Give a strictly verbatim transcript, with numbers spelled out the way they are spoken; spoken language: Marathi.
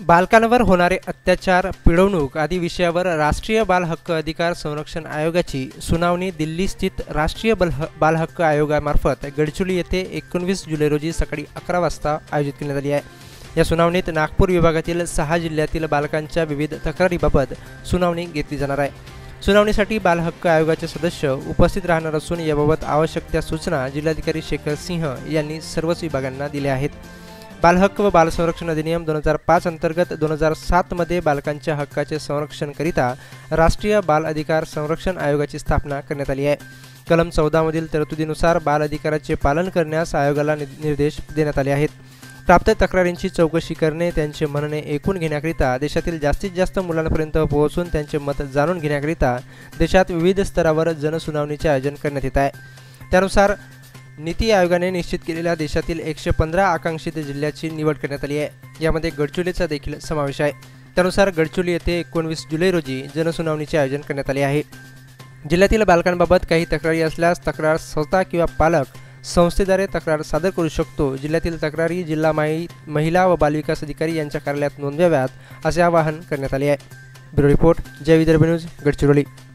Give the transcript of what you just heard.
बालकांवर होणारे अत्याचार, पिळवणूक आदी विषयावर राष्ट्रीय बाल हक्क अधिकार संरक्षण आयोगाची सुनावणी दिल्ली स्थित राष्ट्रीय बाल बाल हक्क आयोगामार्फत गडचिरोली येथे एकोणवीस जुलै रोजी सकाळी अकरा वाजता आयोजित करण्यात आली आहे। या सुनावणीत नागपूर विभागातील सहा जिल्ह्यातील बालकांच्या विविध तक्रारीबाबत सुनावणी घेतली जाणार आहे। सुनावणीसाठी बाल हक्क आयोगाचे सदस्य उपस्थित राहणार असून याबाबत आवश्यक त्या सूचना जिल्हाधिकारी शेखर सिंह यांनी सर्वच विभागांना दिल्या आहेत। बाल हक्क व बाल संरक्षण अधिनियम दोन हजार पाच अंतर्गत दोन हजार सात मध्ये बालकांच्या हक्काचे संरक्षण करिता राष्ट्रीय बाल अधिकार संरक्षण आयोगाची स्थापना करण्यात आली आहे। कलम चौदा मधील तरतुदीनुसार बाल अधिकाराचे पालन करण्यास आयोगाला निर्देश देण्यात आले आहेत। प्राप्त तक्रारींची चौकशी करणे, त्यांचे म्हणणे ऐकून घेण्याकरिता, देशातील जास्तीत जास्त मुलांपर्यंत पोहोचून त्यांचे मत जाणून घेण्याकरिता देशात विविध स्तरावर जनसुनावणीचे आयोजन करण्यात येत आहे। त्यानुसार नीति आयोगाने निश्चित केलेल्या देशातील एकशे पंधरा आकांक्षित जिल्ह्याची निवड करण्यात आली आहे। यामध्ये गडचिरोलीचा देखील समावेश आहे। त्यानुसार गडचिरोली येथे एकोणवीस जुलै रोजी जनसुनावणीचे आयोजन करण्यात आले आहे। जिल्ह्यातील बालकांबाबत काही तक्रारी असल्यास तक्रार संस्था किंवा पालक संस्थेद्वारे तक्रार सादर करू शकतो। जिल्ह्यातील तक्रारी जिल्हा महिला व बालविकास अधिकारी यांच्या कार्यालयात नोंदवाव्यात असे आवाहन करण्यात आले आहे। ब्युरो रिपोर्ट, जय विदर्भ न्यूज, गडचिरोली।